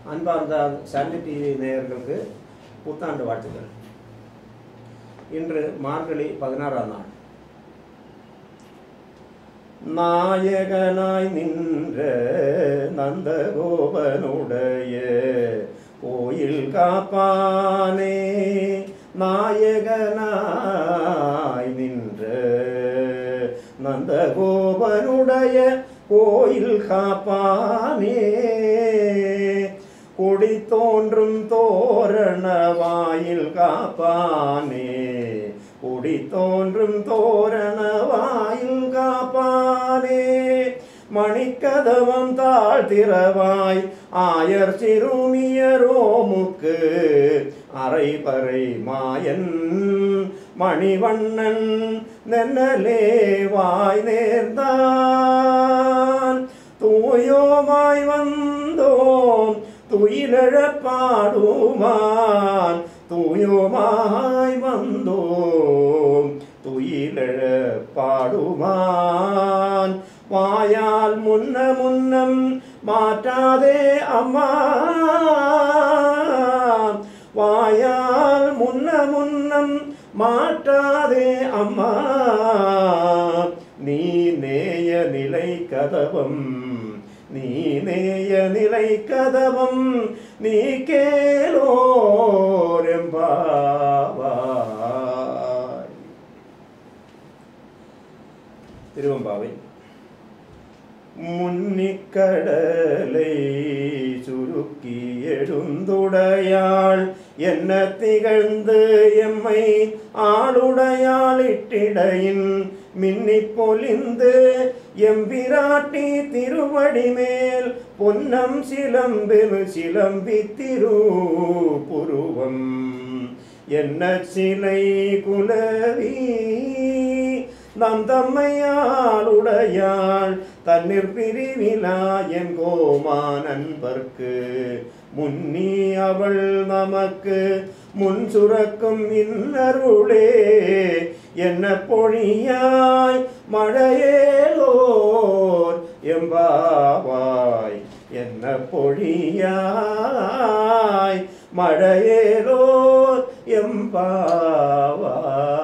அன்பார்ந்த Sun TV நேயர்களுக்கு புத்தாண்டு வாழ்த்துக்கள். இன்று மார்கழி 16ஆம் நாள். நாயகனாய் நின்ற நந்தகோபனுடைய கோயில் காப்பானே, நாயகனாய் நின்ற நந்தகோபனுடைய கோயில் காப்பானே, கொடி தோன்றும் தோரண வாயில் காப்பானே, கொடி தோன்றும் தோரண வாயில் காப்பானே, மணிக்கதவம் தாழ்த்திரவாய் ஆயர் சிறுமியரோமுக்கு அரைபறை மாயன் மணிவண்ணன் நென்னலே வாய் நேர்ந்தான், தூயோமாய் வந்தோம் துயிலெழப்பாடுமான், தூயோமாய் வந்தோம் துயிலெழப்பாடுமான், வாயால் முன்னம் மாற்றாதே அம்மா, வாயால் முன்னம் மாற்றாதே அம்மா, நீ நேய நிலை கதவம், நீ நேய நிலை கதவம், நீ கேளோரெம்பாவாய். திருவெம்பாவை. முன்னிக்கடலை சுருக்கி எழுந்துடையாள் என்ன திகழ்ந்து எம்மை ஆளுடையாள் இட்டிடையின் மின்னி பொலிந்து எம்பிராட்டி திருவடி மேல் பொன்னம் சிலம்பெரு சிலம்பி திருப்புருவம் என்ன சிலை குலவி நம் தம்மையாளுடையாள் தண்ணீர் பிரிவிலா என் கோமான் அன்பர்க்கு முன்னி அவள் நமக்கு முன் சுரக்கும் இன்னருளே என்ன பொழியாய் மழையேலோர் எம்பாவாய், என்ன பொழியாய் மழையேலோர் எம்பாவாய்.